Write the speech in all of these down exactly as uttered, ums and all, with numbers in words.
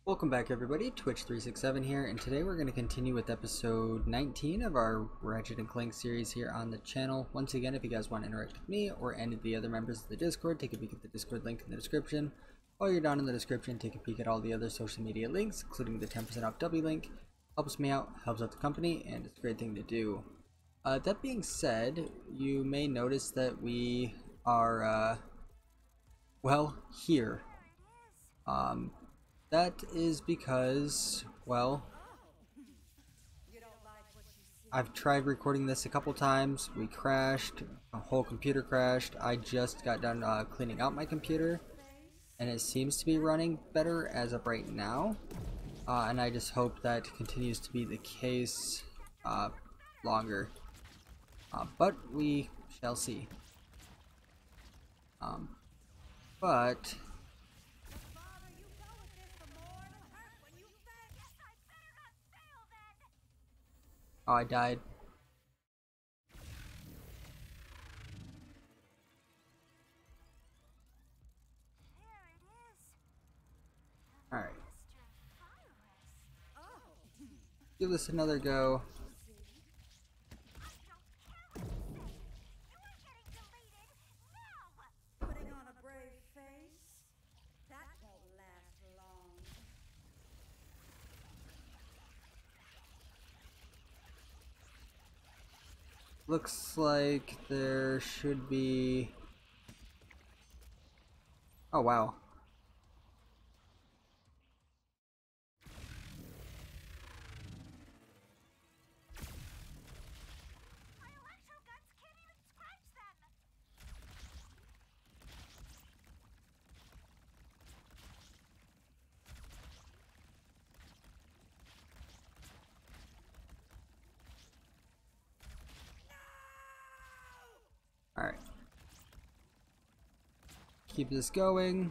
Welcome back everybody, Twitch three six seven here, and today we're going to continue with episode nineteen of our Ratchet and Clank series here on the channel. Once again, if you guys want to interact with me or any of the other members of the Discord, take a peek at the Discord link in the description. While you're down in the description, take a peek at all the other social media links, including the ten percent off W link. Helps me out, helps out the company, and it's a great thing to do. Uh, that being said, you may notice that we are, uh, well, here. Um... That is because, well, I've tried recording this a couple times. We crashed, a whole computer crashed. I just got done uh, cleaning out my computer, and it seems to be running better as of right now. Uh, and I just hope that continues to be the case uh, longer. Uh, but we shall see. Um, but... Oh, I died. Alright. Give this another go. Putting on a brave face? That won't last long. Looks like there should be... Oh, wow. My electro guns can't even scratch them. Alright. Keep this going.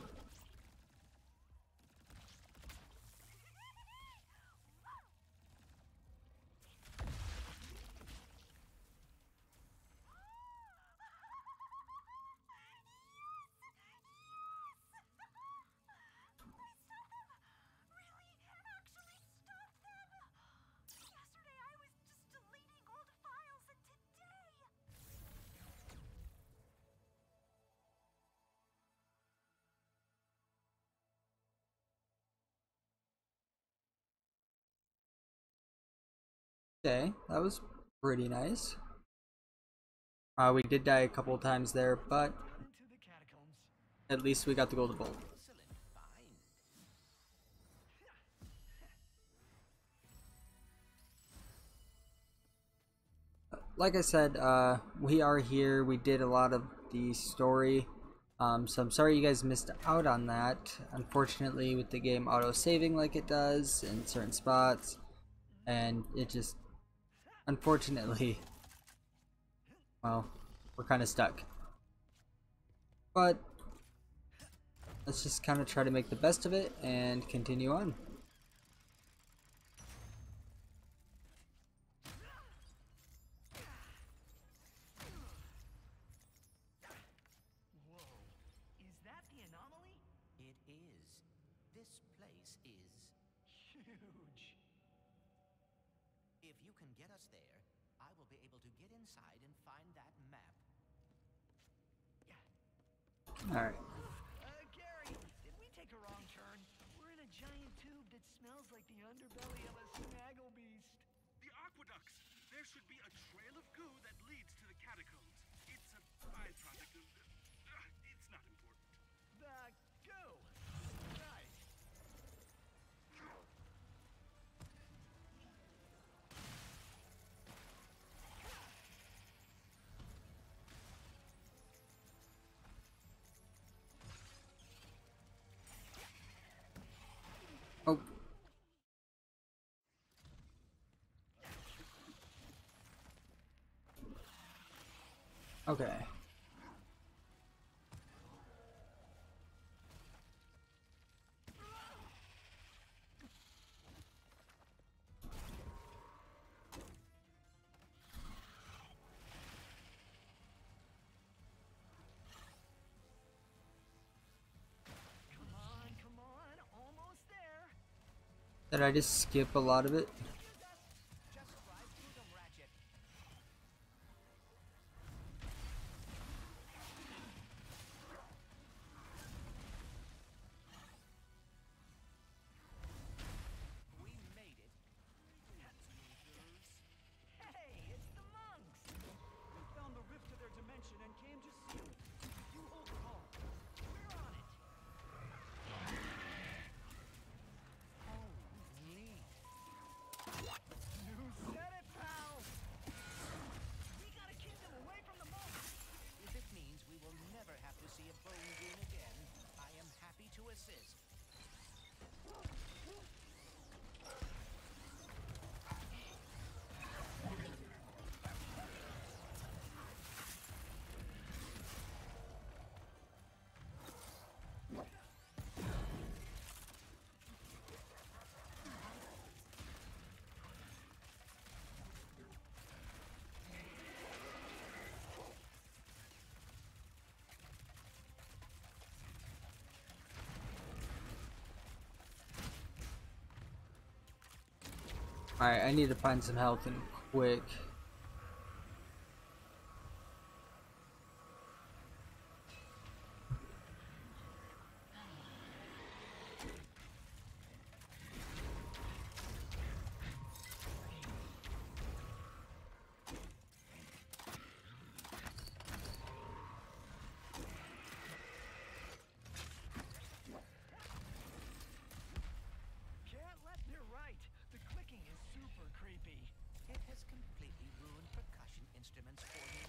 Yesterday I was just deleting old files, and today... Okay, that was pretty nice. Uh, we did die a couple times there, but at least we got the golden bolt. Like I said, uh, we are here. We did a lot of the story, um, so I'm sorry you guys missed out on that. Unfortunately, with the game auto-saving like it does in certain spots, and it just, unfortunately, well, we're kind of stuck. But let's just kind of try to make the best of it and continue on. Whoa, is that the anomaly? It is. This place is huge. If you can get us there, I will be able to get inside and find that map. Alright. Uh, Gary, did we take a wrong turn? We're in a giant tube that smells like the underbelly of a snaggle beast. The aqueducts! There should be a trail of goo that leads to the catacombs. It's a byproduct of... Uh, it's not important. The goo. Right. Oh. Okay. Did I just skip a lot of it? Just drive through them, Ratchet. We made it. Hey, it's the monks! We found the rift to their dimension and came to seal it. You hold the ball. We're on it. Holy. You said it, pal! We gotta keep them away from the monks. If it means we will never have to see a bone goon again, I am happy to assist. Alright, I need to find some health and quick. Can't let You're right. The clicking is super creepy. It has completely ruined percussion instruments for me.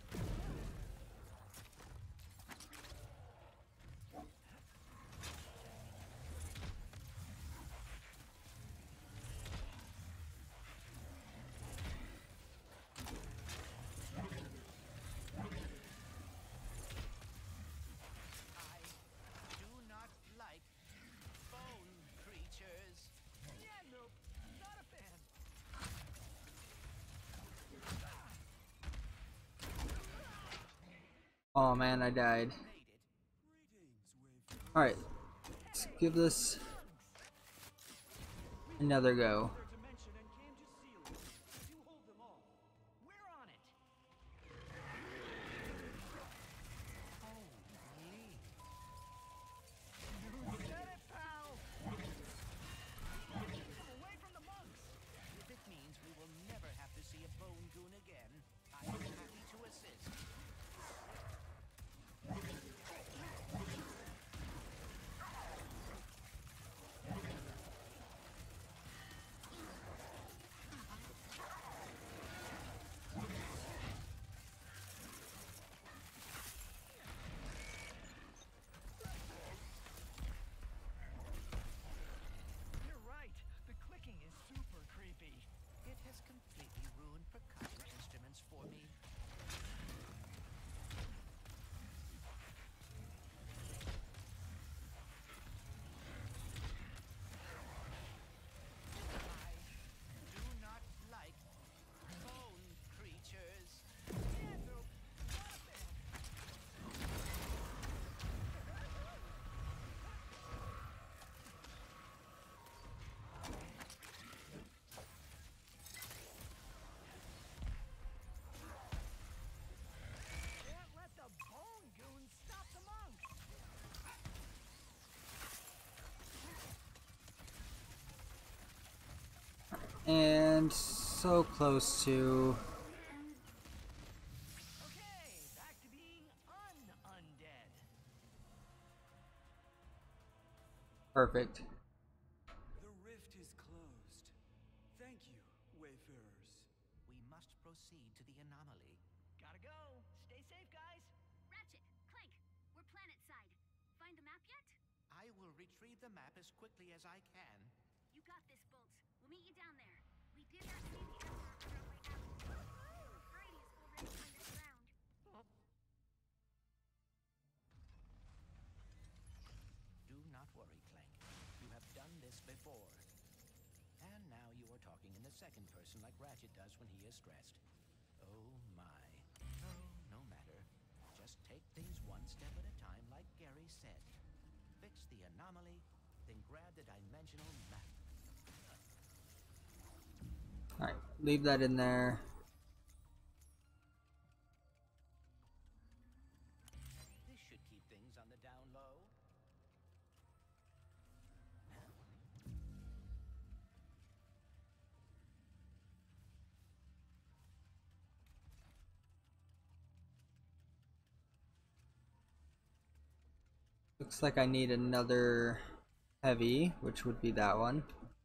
I do not like bone creatures. Yeah, nope. Not a fan. Oh man, I died. Made it. Alright, let's give this another go. Their dimension and came to seal it. You hold them all. We're on it. Holy. You said it, pal! Keep them away from the monks. If it means we will never have to see a bone goon again, I am happy to assist. You're right. The clicking is super creepy. It has completely ruined percussion instruments for me. I do not like bone creatures. Yeah, nope. Not a fan. Can't let the bone goons stop the monks. And so close to... Okay, back to being un-undead. Perfect. The rift is closed. Thank you, wayfarers. We must proceed to the anomaly. Gotta go. Stay safe, guys. Ratchet, Clank, we're planet side. Find the map yet? I will retrieve the map as quickly as I can. You got this, Bolt. We'll meet you down there. We did not see the Emperor on our way out. Brady is already underground. Do not worry, Clank. You have done this before. And now you are talking in the second person like Ratchet does when he is stressed. Oh my. Oh, no matter. Just take things one step at a time like Gary said. Fix the anomaly, then grab the dimensional map. Alright, leave that in there. This should keep things on the down low. Looks like I need another heavy, which would be that one.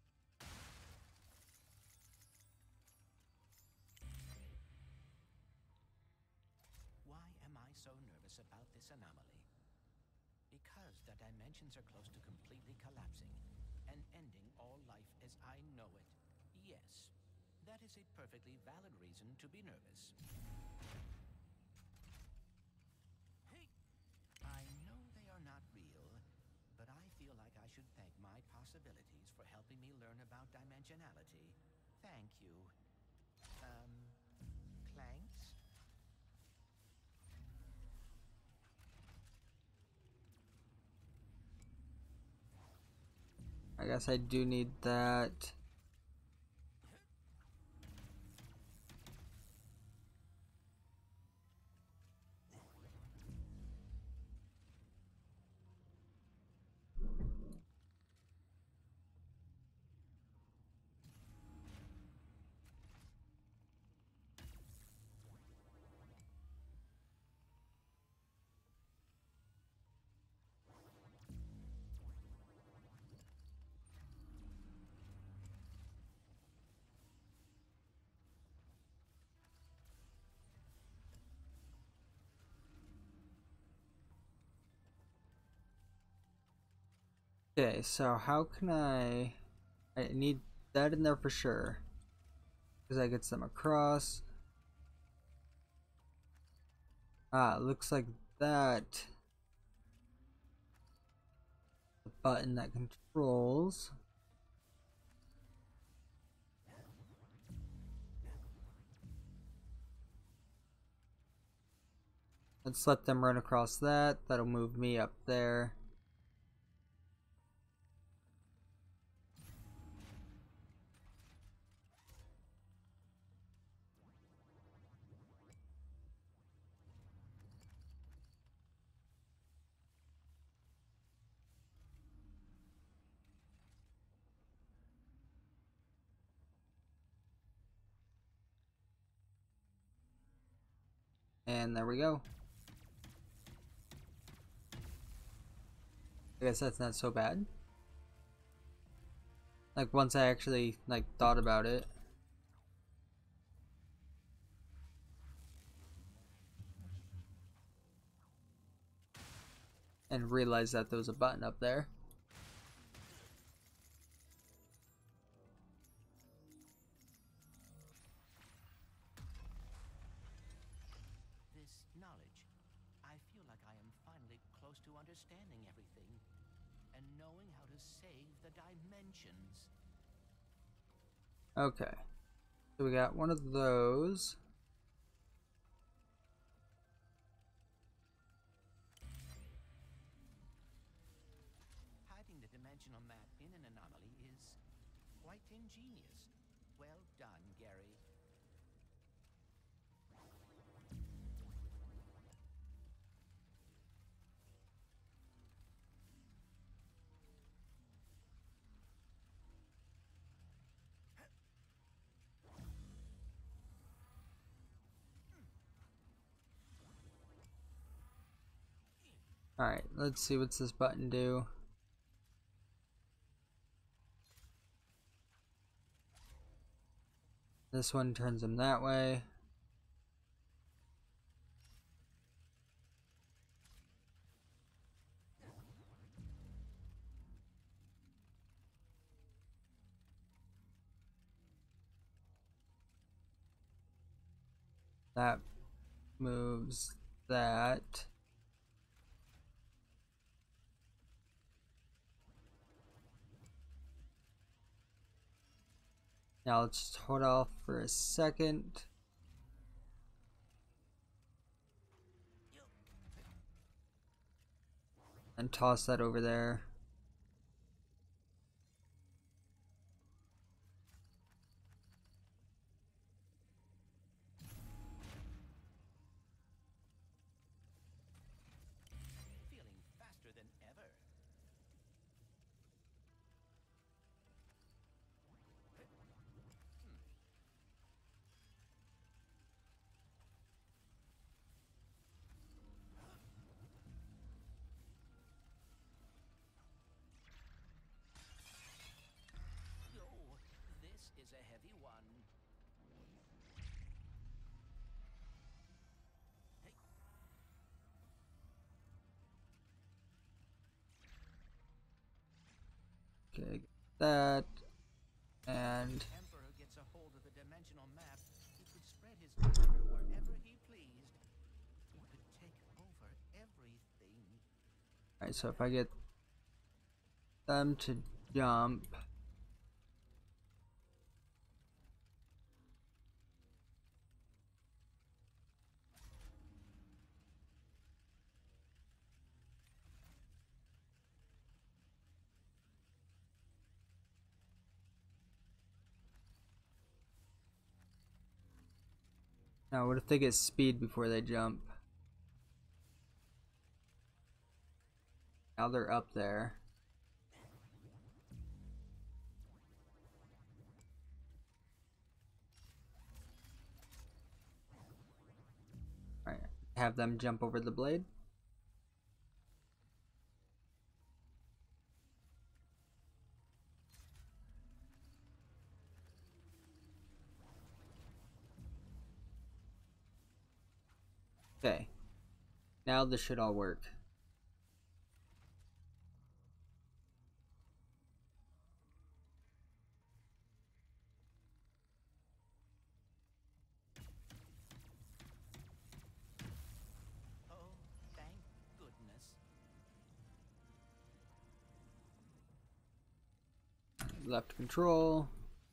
Why am I so nervous about this anomaly? Because the dimensions are close to completely collapsing and ending all life as I know it. Yes, that is a perfectly valid reason to be nervous. Hey! I know they are not real, but I feel like I should thank my possibilities for helping me learn about dimensionality. Thank you. Um, Clanks? I guess I do need that. Okay, so how can I... I need that in there for sure. Because that gets them across. Ah, it looks like that... the button that controls... Let's let them run across that. That'll move me up there. And there we go. I guess that's not so bad. Like once I actually like thought about it. And realized that there was a button up there. This knowledge, I feel like I am finally close to understanding everything and knowing how to save the dimensions. Okay. So we got one of those. Hiding the dimensional map in an anomaly is quite ingenious. Well done, Gary. Alright, let's see what's this button do. This one turns them that way. That moves that. Now let's just hold off for a second. And toss that over there. Okay, that. And Emperor gets a hold of the dimensional map, he could spread his power wherever he pleased. He could take over everything. alright, so if I get them to jump. Now, what if they get speed before they jump? Now they're up there. Alright, have them jump over the blade. Okay, now this should all work. Oh, thank goodness. Left control.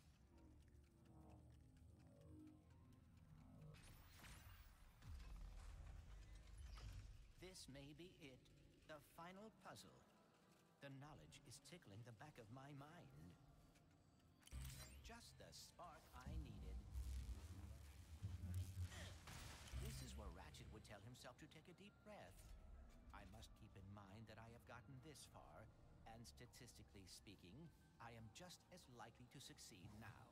This may be it. The final puzzle. The knowledge is tickling the back of my mind. Just the spark I needed. This is where Ratchet would tell himself to take a deep breath. I must keep in mind that I have gotten this far, and statistically speaking, I am just as likely to succeed now.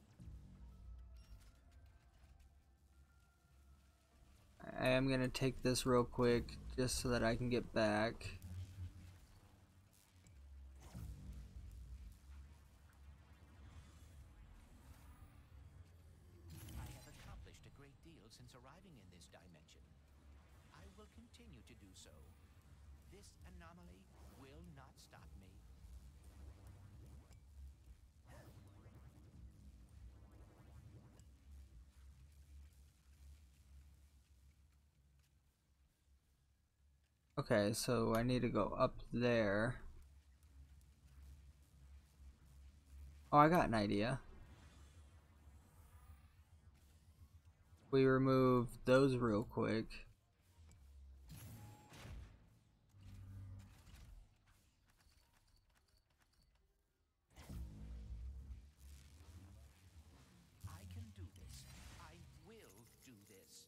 I am gonna take this real quick just so that I can get back. I have accomplished a great deal since arriving in this dimension. I will continue to do so. This anomaly will not stop me. Okay, so I need to go up there. Oh, I got an idea. We remove those real quick. I can do this. I will do this.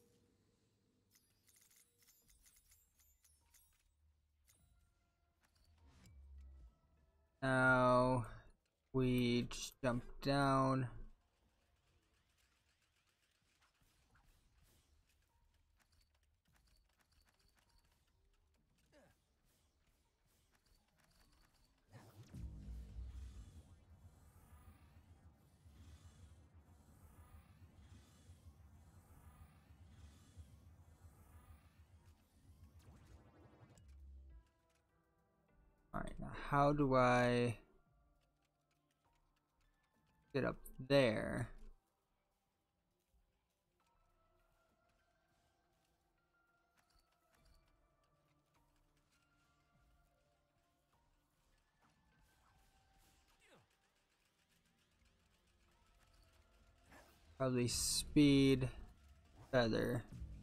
Now we just jump down. Alright, now how do I get up there? Probably speed, feather.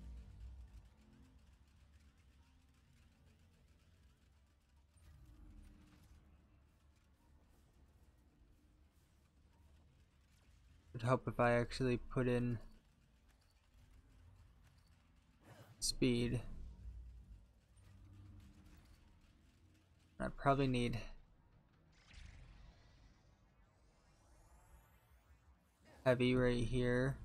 Would help if I actually put in speed. I probably need heavy right here.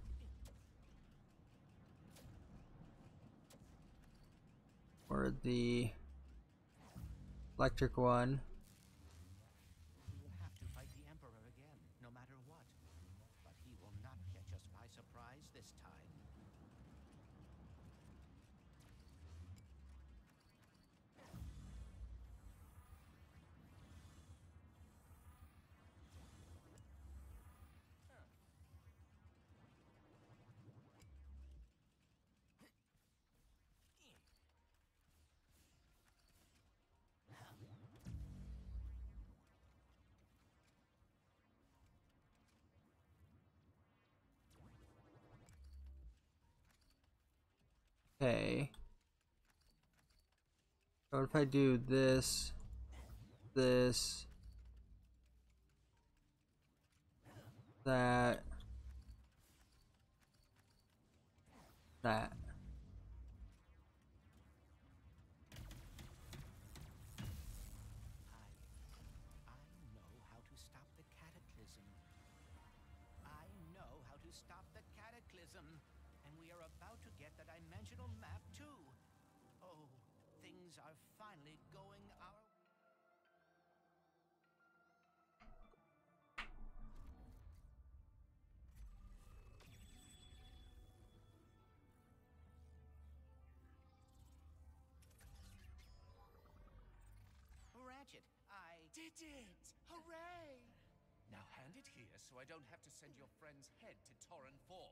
Or the electric one. We will have to fight the Emperor again, no matter what. But he will not catch us by surprise this time. Okay. So if I do this, this, that, that. I know how to stop the cataclysm. I know how to stop the cataclysm. And we are about to get the dimensional map too. Oh, things are finally going our Ratchet, I Did it! Hooray! Now hand it here so I don't have to send your friend's head to Torren four.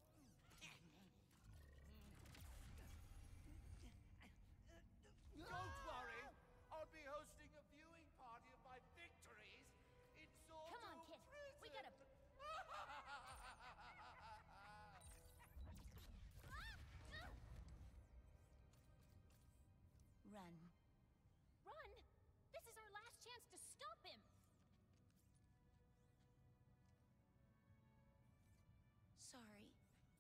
Don't worry! I'll be hosting a viewing party of my victories in sort Come on, of kid. prison. We gotta. Run. Run! This is our last chance to stop him! Sorry.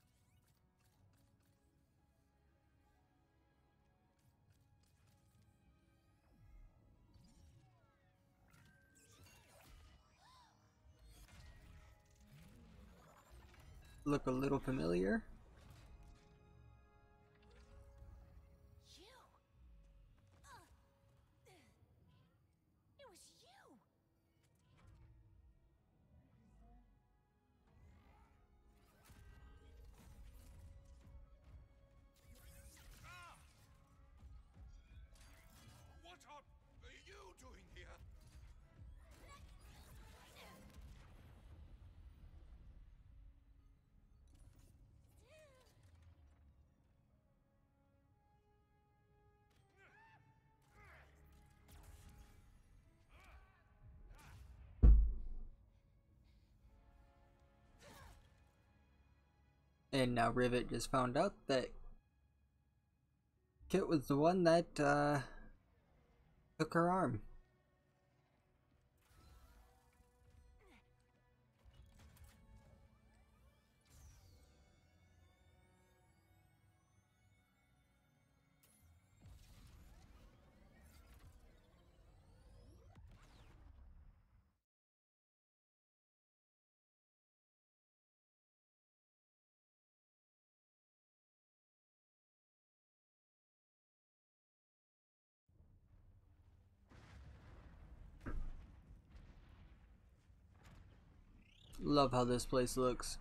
Look a little familiar. You! Uh, it was you! What are you doing here? And now Rivet just found out that Kit was the one that uh, took her arm. Love how this place looks.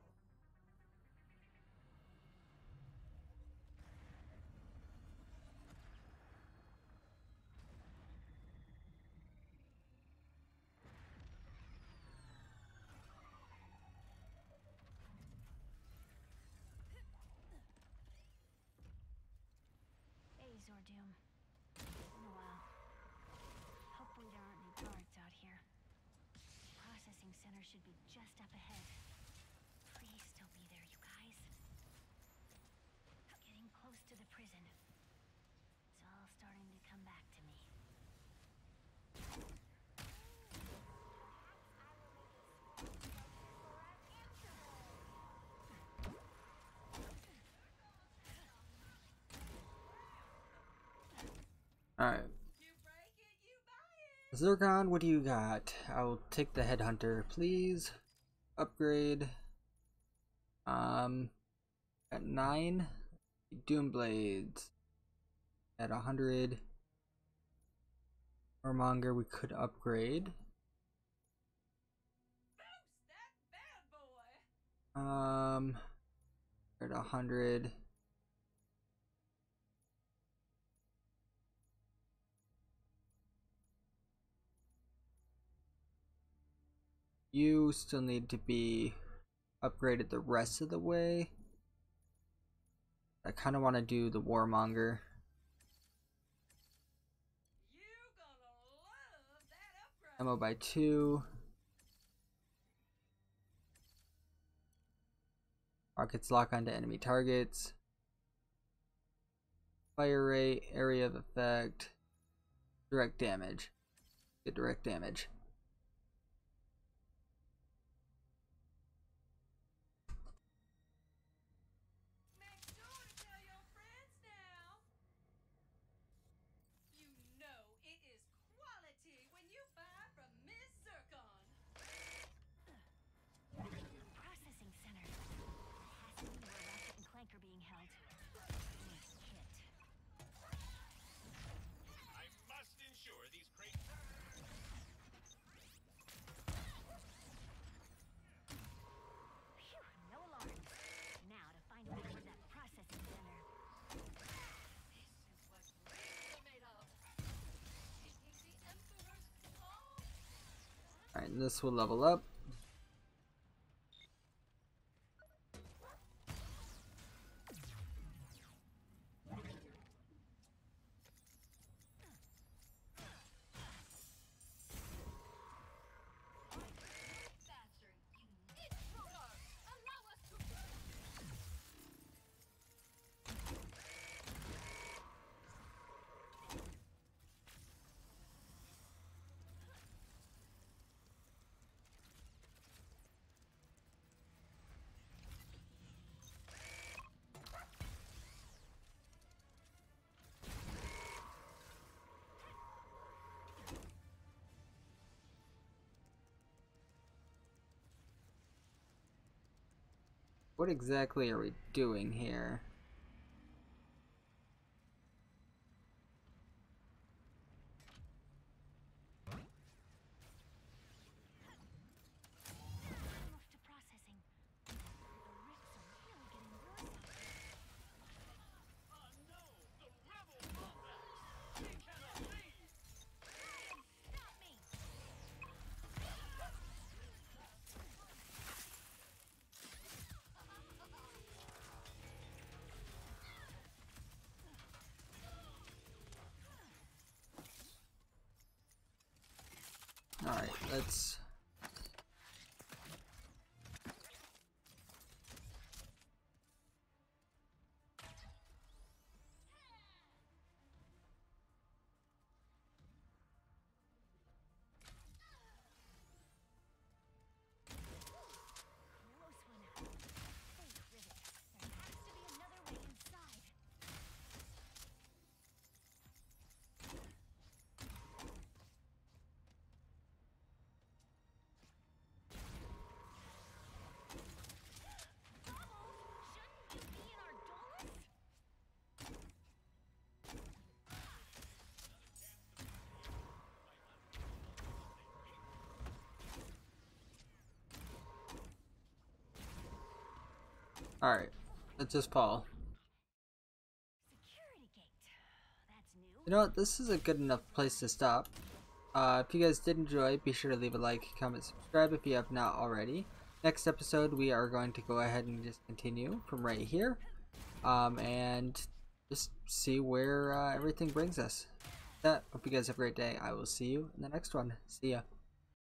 Hey, Zordoom. Been a while. Hopefully there aren't any guards out here. Processing center should be just up ahead. Please still be there, you guys. Getting close to the prison. It's all starting to come back to me. Alright. Zircon, what do you got? I'll take the headhunter, please. Upgrade. Um, at nine. Doom blades. At a hundred. Warmonger, we could upgrade. Um, at a hundred. You still need to be upgraded the rest of the way. I kind of want to do the Warmonger. Ammo by two. Rockets lock onto enemy targets. fire rate, area of effect, direct damage. Get direct damage. Make sure to tell your friends now. You know it is quality when you buy from Miss Zircon. Processing center. Has to be where Ratchet and Clank are being held. Nice kit. I must ensure these crates. Phew, no alarms. Now to find a way toward that processing center. This is what brains are made of. Taking the Emperor's claw. Alright, and this will level up. Bastard, you need roller. Allow us to. What exactly are we doing here? Off to processing. The ricks are really getting worse out there. Oh no! The rebel Bullbacks! We cannot leave! Ryan, stop me! Alright, let's... Close one. Hey, Rivet. There has to be another way inside. Shouldn't you be in our doors? Alright, let's just Paul. Security gate. That's new. You know what, this is a good enough place to stop. Uh, if you guys did enjoy, be sure to leave a like, comment, subscribe if you have not already. Next episode, we are going to go ahead and just continue from right here. Um, and just see where uh, everything brings us. That, hope you guys have a great day. I will see you in the next one. See ya.